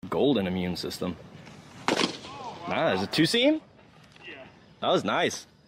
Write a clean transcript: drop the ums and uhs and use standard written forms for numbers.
golden immune system. Nice. Is it 2-seam? Yeah. That was nice.